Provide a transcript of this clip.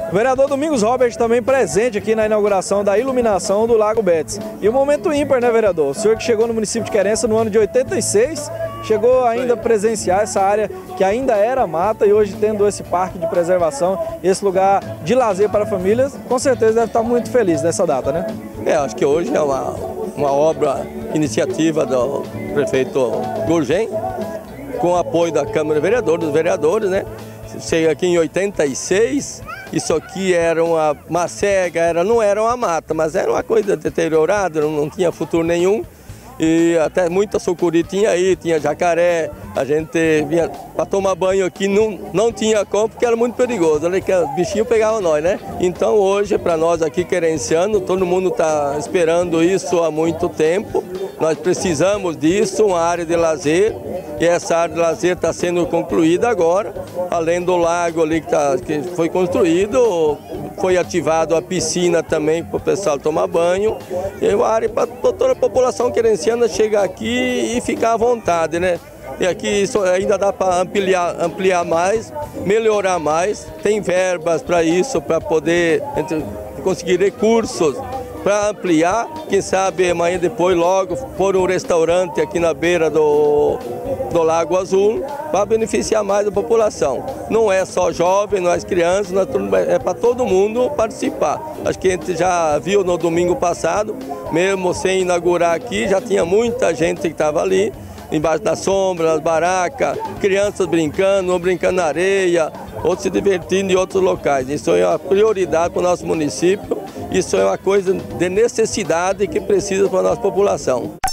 O vereador Domingos Robert também presente aqui na inauguração da iluminação do Lago Betts. E um momento ímpar, né, vereador? O senhor que chegou no município de Querência no ano de 86, chegou ainda a presenciar essa área que ainda era mata e hoje tendo esse parque de preservação, esse lugar de lazer para famílias, com certeza deve estar muito feliz nessa data, né? Acho que hoje é uma obra, iniciativa do prefeito Gurgem, com o apoio da Câmara dos Vereadores, né? Cheguei aqui em 86, isso aqui era uma cega, não era uma mata, mas era uma coisa deteriorada, não tinha futuro nenhum. E até muita sucuri tinha aí, tinha jacaré, a gente vinha para tomar banho aqui, não tinha como porque era muito perigoso, ali que os bichinhos pegavam nós, né? Então hoje, para nós aqui querencianos, todo mundo está esperando isso há muito tempo, nós precisamos disso, uma área de lazer, e essa área de lazer está sendo concluída agora, além do lago ali que foi construído, foi ativado a piscina também para o pessoal tomar banho, e uma área para toda a população querenciana chegar aqui e ficar à vontade, né? E aqui isso ainda dá para ampliar mais, melhorar mais, tem verbas para isso, para poder conseguir recursos para ampliar, quem sabe amanhã depois logo pôr um restaurante aqui na beira do Lago Azul para beneficiar mais a população. Não é só jovem, não é crianças, é para todo mundo participar. Acho que a gente já viu no domingo passado, mesmo sem inaugurar aqui, já tinha muita gente que estava ali, embaixo da sombra, nas barracas, crianças brincando, brincando na areia, outros se divertindo em outros locais. Isso é uma prioridade para o nosso município, isso é uma coisa de necessidade que precisa para a nossa população.